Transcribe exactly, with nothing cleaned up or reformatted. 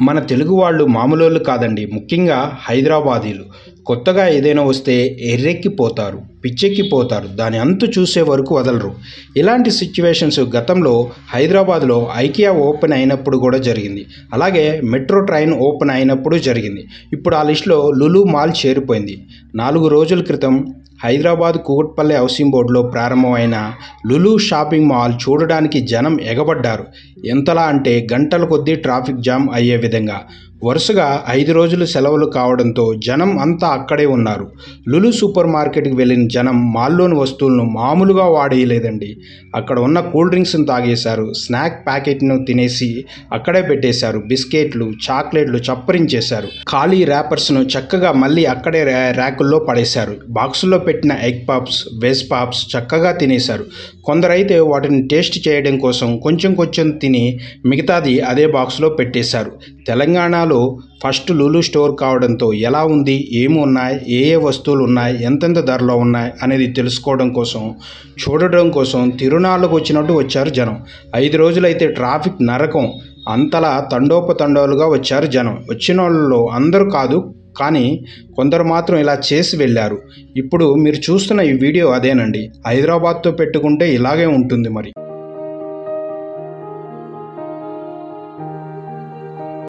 మన తెలుగు వాళ్ళు మామూలోళ్ళు కాదండి. ముఖ్యంగా హైదరాబాదీలు. కొత్తగా ఏదైనా వస్తే ఎర్రెక్కిపోతారు, పిచ్చెక్కిపోతారు. దాని అంతు చూసే వరకు వదలరు. ఇలాంటి సిచ్యువేషన్స్ గతంలో హైదరాబాద్లో ఐకియా ఓపెన్ అయినప్పుడు కూడా జరిగింది. అలాగే మెట్రో ట్రైన్ ఓపెన్ అయినప్పుడు జరిగింది. ఇప్పుడు ఆ లిస్టులో లులు మాల్ చేరిపోయింది. నాలుగు రోజుల క్రితం హైదరాబాద్ కూకట్పల్లి హౌసింగ్ బోర్డులో ప్రారంభమైన లులు షాపింగ్ మాల్ చూడడానికి జనం ఎగబడ్డారు. ఎంతలా అంటే గంటల కొద్దీ ట్రాఫిక్ జామ్ అయ్యే విధంగా. వరుసగా ఐదు రోజులు సెలవులు కావడంతో జనం అంతా అక్కడే ఉన్నారు. లులు సూపర్ మార్కెట్కి వెళ్ళిన జనం మాల్లోని వస్తువులను మామూలుగా వాడేయలేదండి. అక్కడ ఉన్న కూల్ డ్రింక్స్ను తాగేశారు. స్నాక్ ప్యాకెట్ను తినేసి అక్కడే పెట్టేశారు. బిస్కెట్లు, చాక్లెట్లు చప్పరించేశారు. ఖాళీ ర్యాపర్స్ను చక్కగా మళ్ళీ అక్కడే ర్యాకుల్లో పడేశారు. బాక్సుల్లో పెట్టిన ఎగ్ పప్స్, వెజ్ పప్స్ చక్కగా తినేశారు. కొందరైతే వాటిని టేస్ట్ చేయడం కోసం కొంచెం కొంచెం తిని మిగతాది అదే బాక్స్లో పెట్టేశారు. తెలంగాణలో ఫస్ట్ లులు స్టోర్ కావడంతో ఎలా ఉంది, ఏమి ఉన్నాయి, ఏ ఏ వస్తువులు ఉన్నాయి, ఎంతెంత ధరలో ఉన్నాయి అనేది తెలుసుకోవడం కోసం, చూడడం కోసం తిరునాళ్ళకు వచ్చినట్టు వచ్చారు జనం. ఐదు రోజులైతే ట్రాఫిక్ నరకం. అంతలా తండోపతండాలుగా వచ్చారు జనం. వచ్చిన వాళ్ళలో అందరూ కాదు, కానీ కొందరు మాత్రం ఇలా చేసి వెళ్ళారు. ఇప్పుడు మీరు చూస్తున్న ఈ వీడియో అదేనండి. హైదరాబాద్తో పెట్టుకుంటే ఇలాగే ఉంటుంది మరి.